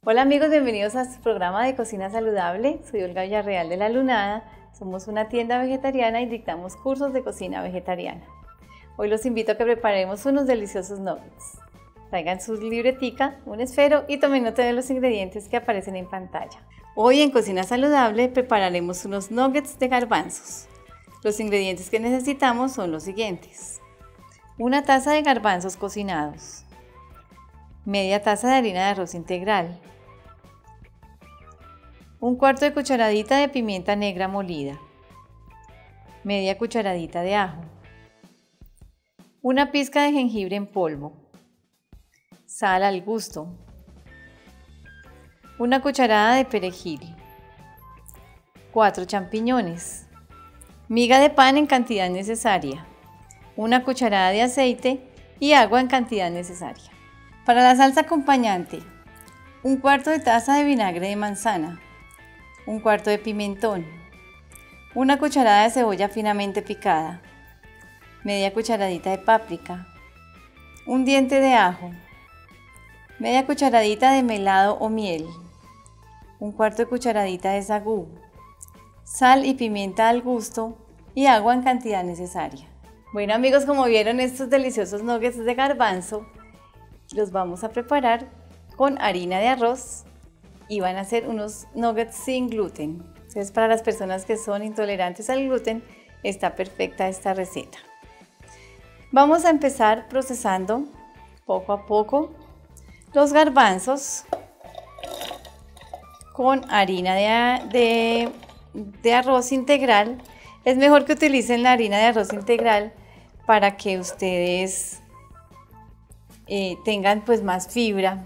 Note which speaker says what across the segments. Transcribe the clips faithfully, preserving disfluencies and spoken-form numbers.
Speaker 1: Hola amigos, bienvenidos a su programa de Cocina Saludable. Soy Olga Villarreal de La Lunada. Somos una tienda vegetariana y dictamos cursos de cocina vegetariana. Hoy los invito a que preparemos unos deliciosos nuggets. Traigan su libretica, un esfero y tomen nota de los ingredientes que aparecen en pantalla. Hoy en Cocina Saludable prepararemos unos nuggets de garbanzos. Los ingredientes que necesitamos son los siguientes: una taza de garbanzos cocinados, media taza de harina de arroz integral, un cuarto de cucharadita de pimienta negra molida, media cucharadita de ajo, una pizca de jengibre en polvo, sal al gusto, una cucharada de perejil, cuatro champiñones, miga de pan en cantidad necesaria, una cucharada de aceite y agua en cantidad necesaria. Para la salsa acompañante, un cuarto de taza de vinagre de manzana, un cuarto de pimentón, una cucharada de cebolla finamente picada, media cucharadita de páprica, un diente de ajo, media cucharadita de melado o miel, un cuarto de cucharadita de sagú, sal y pimienta al gusto y agua en cantidad necesaria. Bueno amigos, como vieron, estos deliciosos nuggets de garbanzo los vamos a preparar con harina de arroz y van a ser unos nuggets sin gluten. Entonces, para las personas que son intolerantes al gluten, está perfecta esta receta. Vamos a empezar procesando poco a poco los garbanzos con harina de, de, de arroz integral. Es mejor que utilicen la harina de arroz integral para que ustedes eh, tengan pues más fibra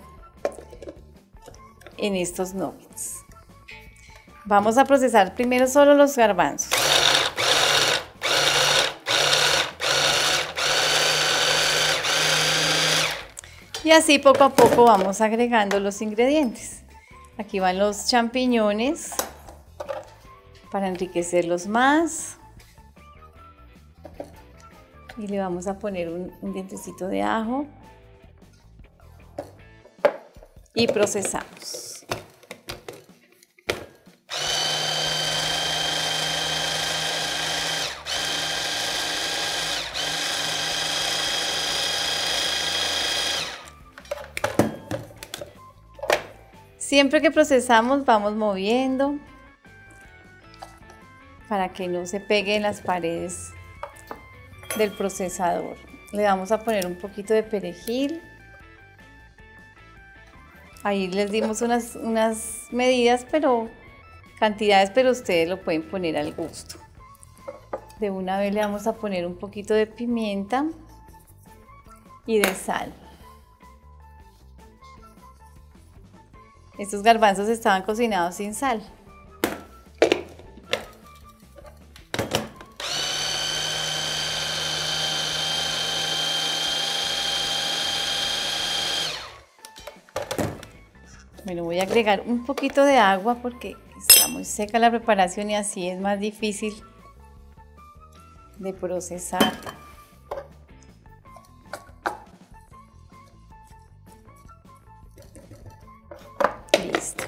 Speaker 1: en estos nuggets. Vamos a procesar primero solo los garbanzos. Y así poco a poco vamos agregando los ingredientes. Aquí van los champiñones para enriquecerlos más. Y le vamos a poner un, un dientecito de ajo. Y procesamos. Siempre que procesamos vamos moviendo para que no se pegue en las paredes del procesador. Le vamos a poner un poquito de perejil. Ahí les dimos unas, unas medidas, pero cantidades, pero ustedes lo pueden poner al gusto. De una vez le vamos a poner un poquito de pimienta y de sal. Estos garbanzos estaban cocinados sin sal. Bueno, voy a agregar un poquito de agua porque está muy seca la preparación y así es más difícil de procesar. Listo.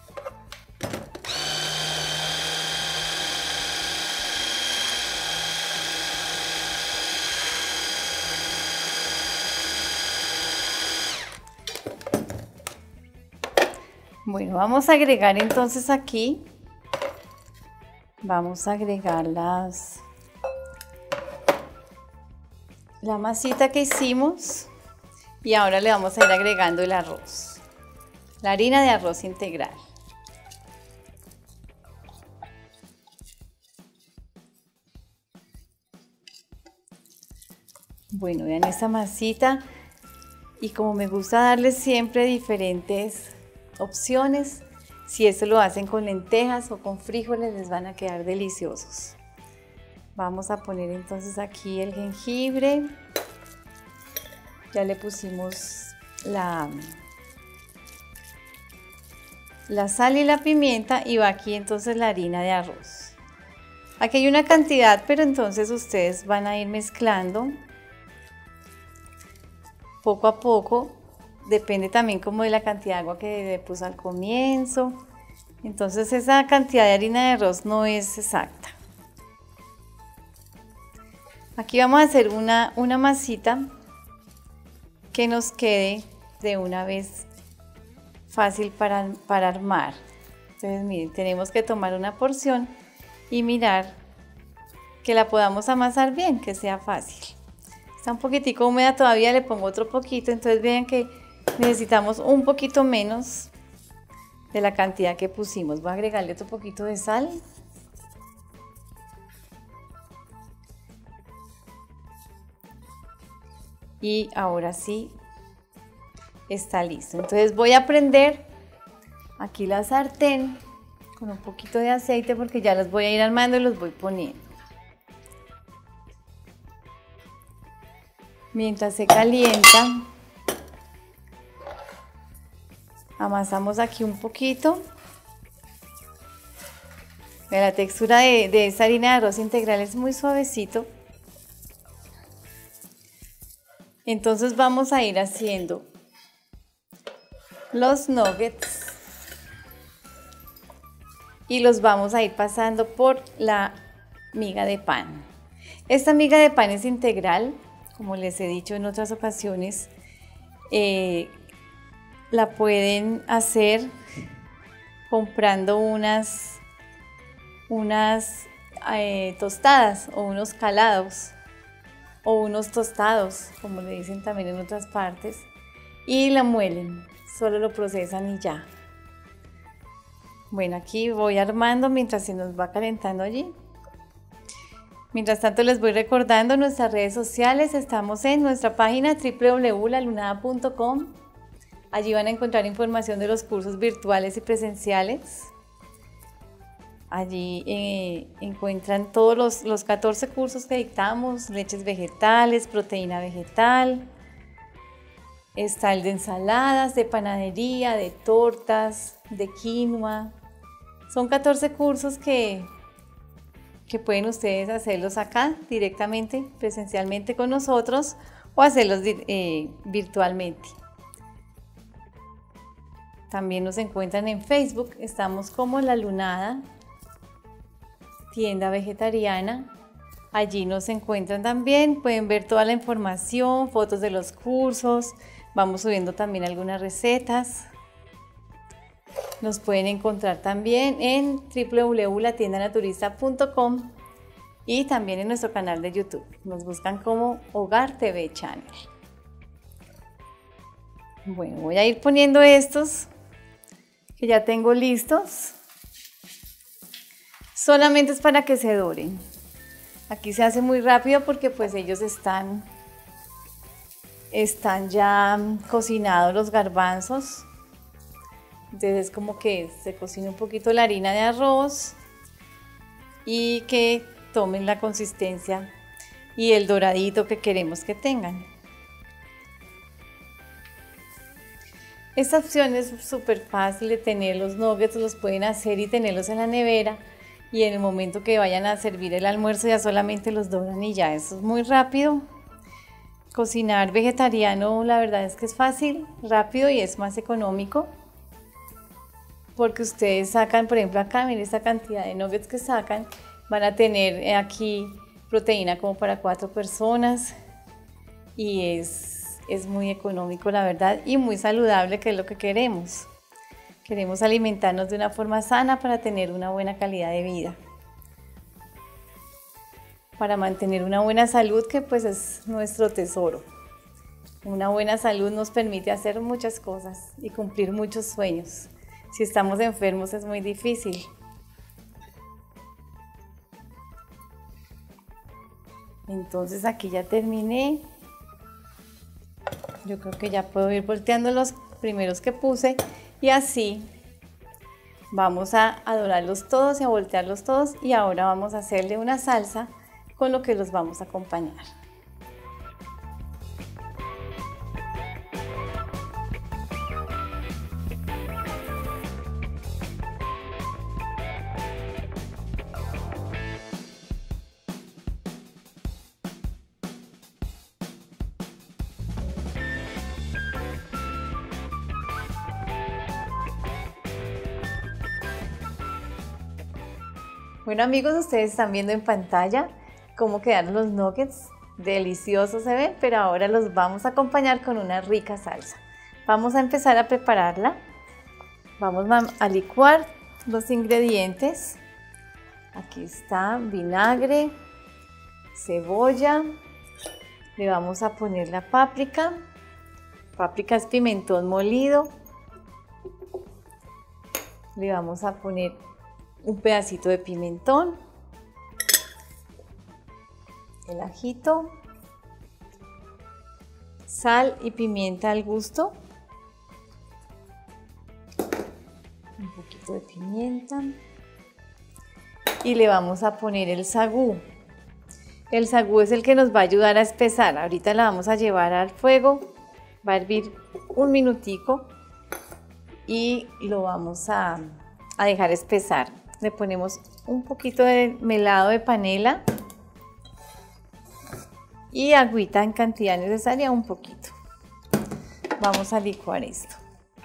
Speaker 1: Bueno, vamos a agregar entonces aquí, vamos a agregar las, la masita que hicimos y ahora le vamos a ir agregando el arroz, la harina de arroz integral. Bueno, vean esta masita y como me gusta darles siempre diferentes opciones, si esto lo hacen con lentejas o con frijoles les van a quedar deliciosos. Vamos a poner entonces aquí el jengibre, ya le pusimos la, la sal y la pimienta y va aquí entonces la harina de arroz. Aquí hay una cantidad, pero entonces ustedes van a ir mezclando poco a poco depende también como de la cantidad de agua que le puso al comienzo. Entonces esa cantidad de harina de arroz no es exacta. Aquí vamos a hacer una, una masita que nos quede de una vez fácil para, para armar. Entonces miren, tenemos que tomar una porción y mirar que la podamos amasar bien, que sea fácil. Está un poquitico húmeda todavía, le pongo otro poquito, entonces vean que necesitamos un poquito menos de la cantidad que pusimos. Voy a agregarle otro poquito de sal. Y ahora sí está listo. Entonces voy a prender aquí la sartén con un poquito de aceite porque ya los voy a ir armando y los voy poniendo. Mientras se calienta, amasamos aquí un poquito. La textura de, de esta harina de arroz integral es muy suavecito. Entonces vamos a ir haciendo los nuggets y los vamos a ir pasando por la miga de pan. Esta miga de pan es integral, como les he dicho en otras ocasiones. Eh, la pueden hacer comprando unas, unas eh, tostadas o unos calados o unos tostados, como le dicen también en otras partes, y la muelen, solo lo procesan y ya. Bueno, aquí voy armando mientras se nos va calentando allí. Mientras tanto les voy recordando nuestras redes sociales. Estamos en nuestra página doble u doble u doble u punto la lunada punto com. Allí van a encontrar información de los cursos virtuales y presenciales. Allí eh, encuentran todos los, los catorce cursos que dictamos: leches vegetales, proteína vegetal, está el de ensaladas, de panadería, de tortas, de quinoa. Son catorce cursos que, que pueden ustedes hacerlos acá directamente, presencialmente con nosotros, o hacerlos eh, virtualmente. También nos encuentran en Facebook, estamos como La Lunada Tienda Vegetariana. Allí nos encuentran también, pueden ver toda la información, fotos de los cursos, vamos subiendo también algunas recetas. Nos pueden encontrar también en doble u doble u doble u punto la tienda naturista punto com y también en nuestro canal de YouTube. Nos buscan como Hogar T V Channel. Bueno, voy a ir poniendo estos que ya tengo listos. Solamente es para que se doren. Aquí se hace muy rápido porque pues ellos están, están ya cocinados los garbanzos. Entonces es como que se cocina un poquito la harina de arroz y que tomen la consistencia y el doradito que queremos que tengan. Esta opción es súper fácil de tener. Los nuggets los pueden hacer y tenerlos en la nevera. Y en el momento que vayan a servir el almuerzo ya solamente los doran y ya, eso es muy rápido. Cocinar vegetariano la verdad es que es fácil, rápido y es más económico. Porque ustedes sacan, por ejemplo acá, miren esta cantidad de nuggets que sacan, van a tener aquí proteína como para cuatro personas y es, es muy económico la verdad y muy saludable, que es lo que queremos. Queremos alimentarnos de una forma sana para tener una buena calidad de vida, para mantener una buena salud, que pues es nuestro tesoro. Una buena salud nos permite hacer muchas cosas y cumplir muchos sueños. Si estamos enfermos es muy difícil. Entonces aquí ya terminé. Yo creo que ya puedo ir volteando los primeros que puse. Y así vamos a, a dorarlos todos y a voltearlos todos, y ahora vamos a hacerle una salsa con lo que los vamos a acompañar. Bueno amigos, ustedes están viendo en pantalla cómo quedaron los nuggets. Deliciosos se ven, pero ahora los vamos a acompañar con una rica salsa. Vamos a empezar a prepararla. Vamos a licuar los ingredientes. Aquí está vinagre, cebolla. Le vamos a poner la páprica. Páprica es pimentón molido. Le vamos a poner un pedacito de pimentón. El ajito, sal y pimienta al gusto, un poquito de pimienta y le vamos a poner el sagú. El sagú es el que nos va a ayudar a espesar. Ahorita la vamos a llevar al fuego, va a hervir un minutico y lo vamos a, a dejar espesar. Le ponemos un poquito de melado de panela y agüita en cantidad necesaria, un poquito. Vamos a licuar esto.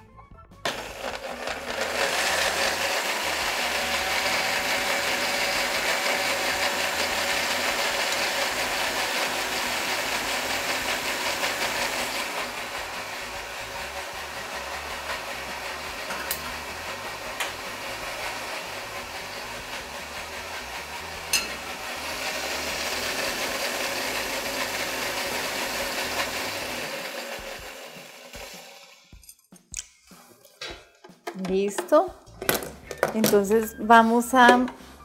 Speaker 1: Listo, entonces vamos a,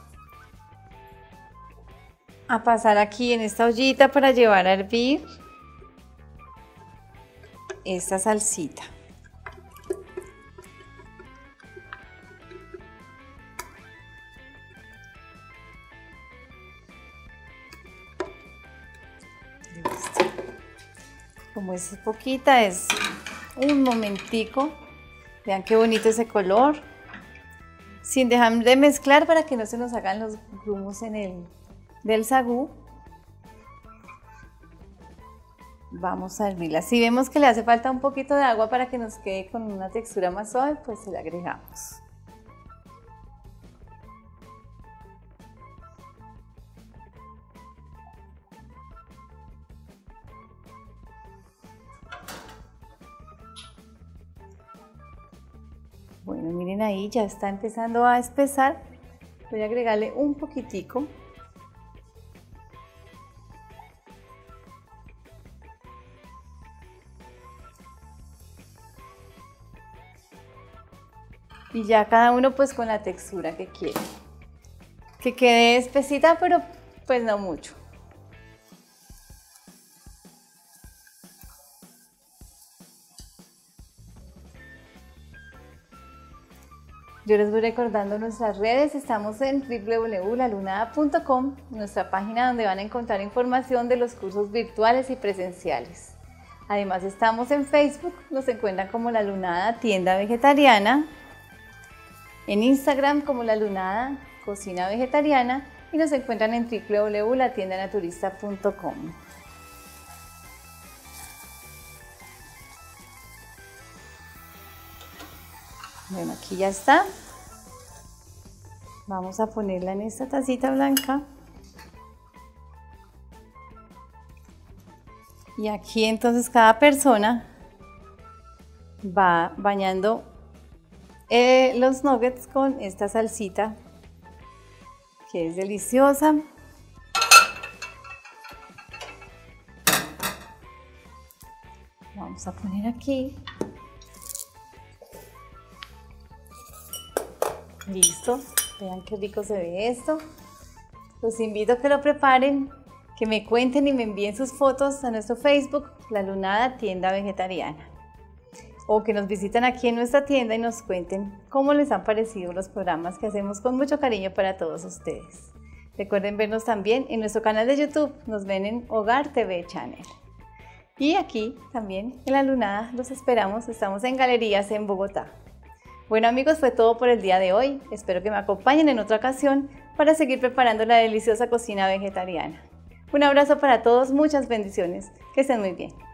Speaker 1: a pasar aquí en esta ollita para llevar a hervir esta salsita. Listo. Como es poquita, es un momentico. Vean qué bonito ese color, sin dejar de mezclar para que no se nos hagan los grumos en el del sagú. Vamos a hervirla. Si vemos que le hace falta un poquito de agua para que nos quede con una textura más suave, pues se la agregamos. Bueno, miren ahí, ya está empezando a espesar. Voy a agregarle un poquitico. Y ya cada uno pues con la textura que quiere. Que quede espesita, pero pues no mucho. Yo les voy recordando nuestras redes, estamos en w w w punto la lunada punto com, nuestra página donde van a encontrar información de los cursos virtuales y presenciales. Además estamos en Facebook, nos encuentran como La Lunada Tienda Vegetariana, en Instagram como La Lunada Cocina Vegetariana y nos encuentran en w w w punto la tienda naturista punto com. Bueno, aquí ya está. Vamos a ponerla en esta tacita blanca. Y aquí entonces cada persona va bañando eh, los nuggets con esta salsita que es deliciosa. Vamos a poner aquí. Listo, vean qué rico se ve esto. Los invito a que lo preparen, que me cuenten y me envíen sus fotos a nuestro Facebook, La Lunada Tienda Vegetariana. O que nos visiten aquí en nuestra tienda y nos cuenten cómo les han parecido los programas que hacemos con mucho cariño para todos ustedes. Recuerden vernos también en nuestro canal de YouTube, nos ven en Hogar T V Channel. Y aquí también en La Lunada los esperamos, estamos en Galerías en Bogotá. Bueno amigos, fue todo por el día de hoy. Espero que me acompañen en otra ocasión para seguir preparando la deliciosa cocina vegetariana. Un abrazo para todos, muchas bendiciones. Que estén muy bien.